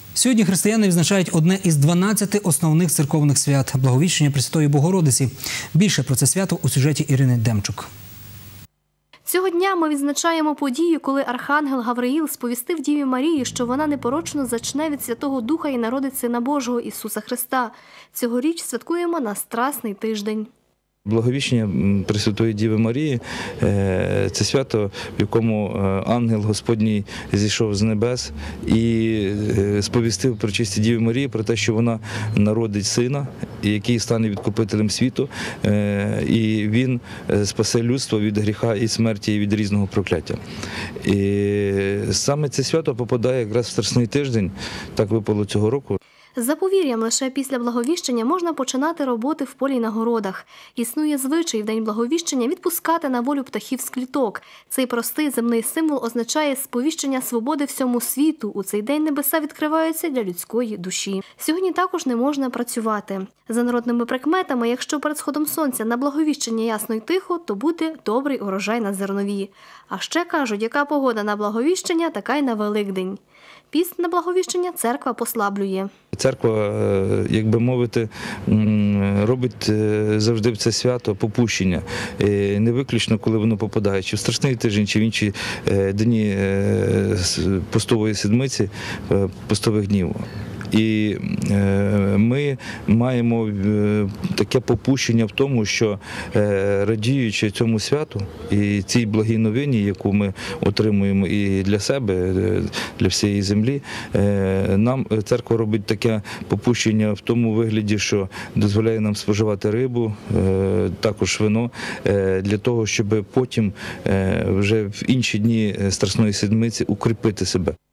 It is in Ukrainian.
Сьогодні християни відзначають одне із 12 основних церковних свят – Благовіщення Пресвятої Богородиці. Більше про це свято у сюжеті Ірини Демчук. Цього дня ми відзначаємо подію, коли архангел Гавриїл сповістив Діві Марії, що вона непорочно зачне від Святого Духа і народить Сина Божого Ісуса Христа. Цьогоріч святкуємо на Страсний тиждень. Благовіщення Пресвятої Діви Марії – це свято, в якому ангел Господній зійшов з небес і сповістив пречистій Діві Марії про те, що вона народить сина, який стане відкупителем світу, і він спасе людство від гріха і смерті, і від різного прокляття. І саме це свято попадає якраз в Страсний тиждень, так випало цього року. За повір'ям, лише після Благовіщення можна починати роботи в полі й на городах. Існує звичай в день Благовіщення відпускати на волю птахів з кліток. Цей простий земний символ означає сповіщення свободи всьому світу. У цей день небеса відкриваються для людської душі. Сьогодні також не можна працювати. За народними прикметами, якщо перед сходом сонця на Благовіщення ясно й тихо, то буде добрий урожай на зернові. А ще кажуть, яка погода на Благовіщення, така й на Великдень. Піст на Благовіщення церква послаблює. Церква, як би мовити, робить завжди в це свято попущення. Не виключно, коли воно попадає чи в Страсний тиждень, чи в інші дні постової седмиці, постових днів. І ми маємо таке попущення в тому, що радіючи цьому святу і цій благій новині, яку ми отримуємо і для себе, для всієї землі, нам церква робить таке попущення в тому вигляді, що дозволяє нам споживати рибу, також вино, для того, щоб потім вже в інші дні Страсної седмиці укріпити себе.